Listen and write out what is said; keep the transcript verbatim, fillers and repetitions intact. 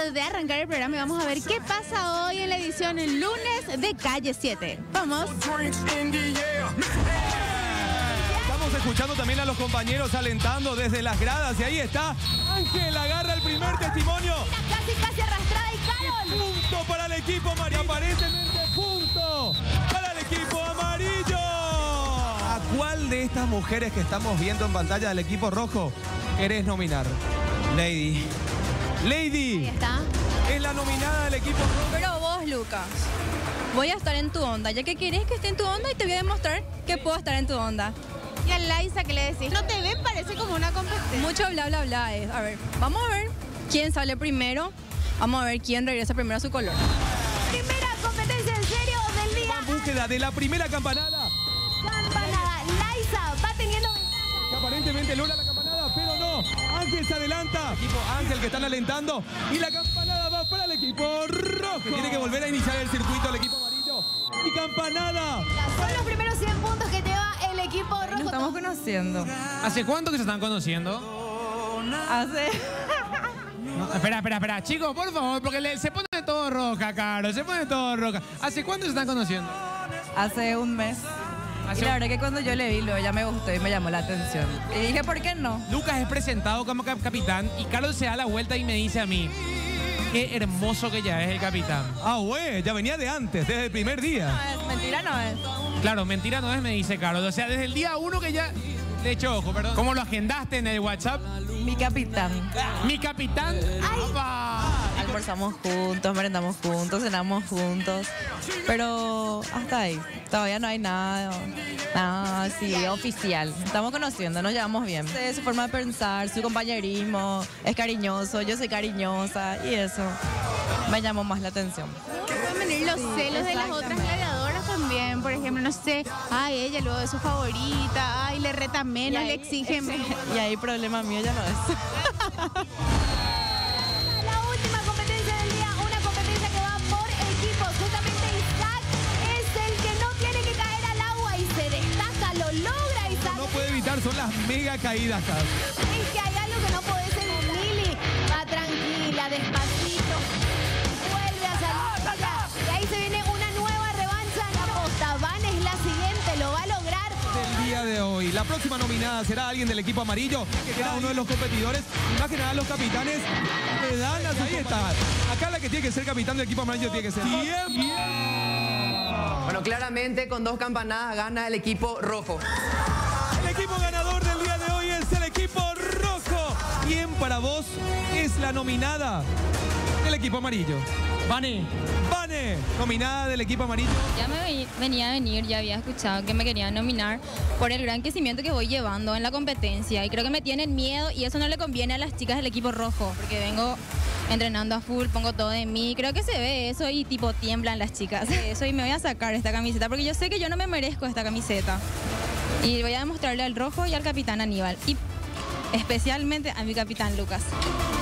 de arrancar el programa y vamos a ver qué pasa hoy en la edición el lunes de Calle siete. Vamos. Estamos escuchando también a los compañeros alentando desde las gradas y ahí está Ángel, agarra el primer testimonio. Casi, casi arrastrada y Carol. Punto para el equipo amarillo. Aparentemente punto para el equipo amarillo. ¿A cuál de estas mujeres que estamos viendo en pantalla del equipo rojo querés nominar? Lady. Lady. Ahí está. Es la nominada del equipo rojo. Pero vos, Lucas, voy a estar en tu onda, ya que querés que esté en tu onda y te voy a demostrar que puedo estar en tu onda. ¿Y a Laisa qué le decís? No te ven, parece como una competencia. Mucho bla, bla, bla es. A ver, vamos a ver quién sale primero. Vamos a ver quién regresa primero a su color. Primera competencia en serio del día. En búsqueda de la primera campanada. Campanada. Laisa va teniendo ventaja. Que aparentemente logra la campanada, pero no. Ángel se adelanta. Equipo Ángel que están alentando. Y la campanada va para el equipo rojo. Que tiene que volver a iniciar el circuito el equipo amarillo. Y campanada. Son los primeros cien puntos que te va el equipo rojo. Nos estamos conociendo. ¿Hace cuánto que se están conociendo? Hace... No, espera, espera, espera. Chicos, por favor, porque le- se pone todo roja, Caro. Se pone todo roja. ¿Hace cuánto se están conociendo? Hace un mes. Hace Y la un- verdad que cuando yo le vi, luego ya me gustó y me llamó la atención. Y dije, ¿por qué no? Lucas es presentado como cap- capitán y Carlos se da la vuelta y me dice a mí, qué hermoso que ya es el capitán. Ah, güey, ya venía de antes, desde el primer día. No es, mentira no es. Claro, mentira no es, me dice Carlos. O sea, desde el día uno que ya... De hecho, ojo, perdón. ¿Cómo lo agendaste en el WhatsApp? Mi capitán. Mi capitán. ¡Opa! Almorzamos juntos, merendamos juntos, cenamos juntos. Pero hasta ahí. Todavía no hay nada, nada así oficial. Estamos conociendo, nos llevamos bien. Sí, su forma de pensar, su compañerismo, es cariñoso, yo soy cariñosa y eso me llamó más la atención. Pueden venir los celos de las otras gladiadoras también. Por ejemplo, no sé, ay, ella luego es su favorita, ay, le reta menos, le exige menos. Y ahí problema mío ya no es. La última competencia del día, una competencia que va por equipos. Justamente Isaac es el que no tiene que caer al agua y se destaca, lo logra Isaac. No puede evitar, son las mega caídas, Carlos. Es que hay algo que no puede ser. Mili va tranquila, despacito, vuelve a salir. Y ahí se viene una nueva revancha. La posta Van es la siguiente, lo va a lograr. Del día de hoy. La próxima nominada será alguien del equipo amarillo, que será uno de los competidores. Y más que nada los capitanes le dan a su Ahí está. Acá la que tiene que ser capitán del equipo amarillo tiene que ser. ¡Tiempo! Bueno, claramente con dos campanadas gana el equipo rojo. El equipo ganador del día de hoy es el equipo rojo. ¿Quién para vos es la nominada del equipo amarillo? Vane. Vane, nominada del equipo amarillo. Ya me veni- venía a venir, ya había escuchado que me querían nominar por el gran crecimiento que voy llevando en la competencia y creo que me tienen miedo y eso no le conviene a las chicas del equipo rojo porque vengo entrenando a full, pongo todo de mí, creo que se ve eso y tipo tiemblan las chicas. Eso y me voy a sacar esta camiseta porque yo sé que yo no me merezco esta camiseta y voy a demostrarle al rojo y al capitán Aníbal y especialmente a mi capitán Lucas.